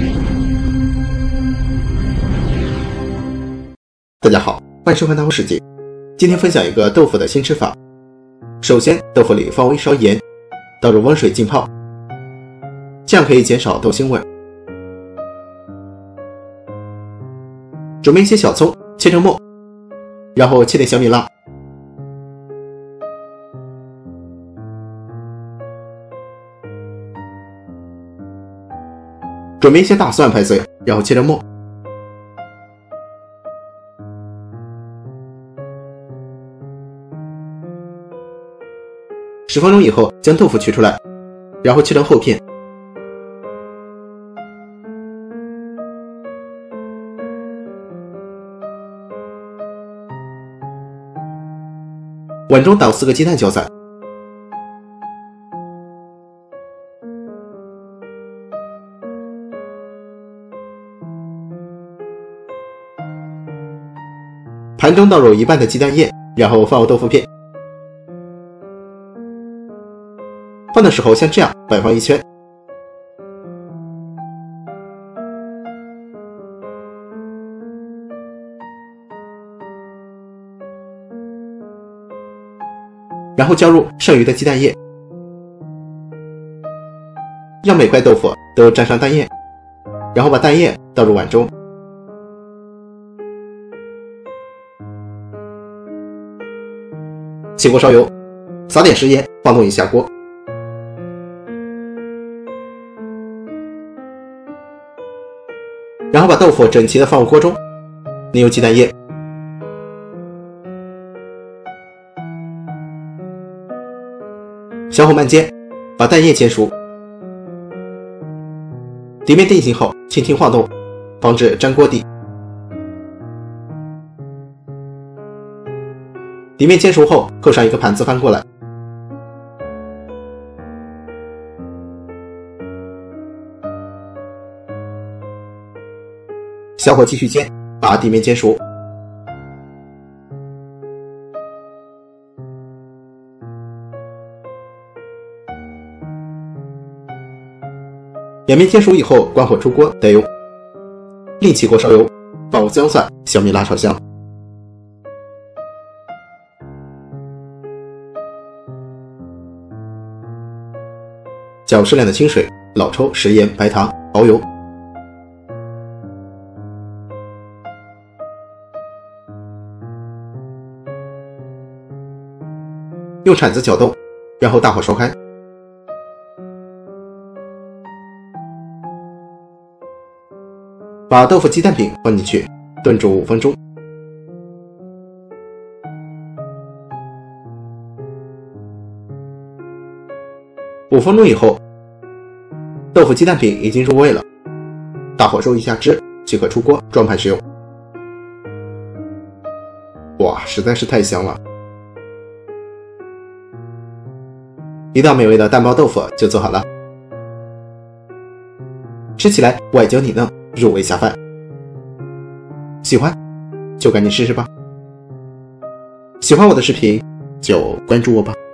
大家好，欢迎收看大话世界。今天分享一个豆腐的新吃法。首先，豆腐里放微勺盐，倒入温水浸泡，这样可以减少豆腥味。准备一些小葱，切成末，然后切点小米辣。准备一些大蒜拍碎，然后切成末。10分钟以后，将豆腐取出来，然后切成厚片。碗中倒4个鸡蛋搅散，盘中倒入一半的鸡蛋液，然后放入豆腐片。放的时候像这样摆放一圈，然后浇入剩余的鸡蛋液，让每块豆腐都沾上蛋液，然后把蛋液倒入碗中。起锅烧油，撒点食盐，晃动一下锅。然后把豆腐整齐的放入锅中，淋入鸡蛋液，小火慢煎，把蛋液煎熟。底面定型后，轻轻晃动，防止粘锅底。底面煎熟后，扣上一个盘子翻过来。小火继续煎，把底面煎熟。两面煎熟以后，关火出锅待用。另起锅烧油，放入姜蒜、小米辣炒香。搅适量的清水、老抽、食盐、白糖、蚝油。用铲子搅动，然后大火烧开。把豆腐鸡蛋饼放进去，炖煮5分钟。5分钟以后，豆腐鸡蛋饼已经入味了，大火收一下汁，即可出锅装盘食用。哇，实在是太香了！一道美味的蛋包豆腐就做好了，吃起来外焦里嫩，入味下饭。喜欢就赶紧试试吧！喜欢我的视频就关注我吧。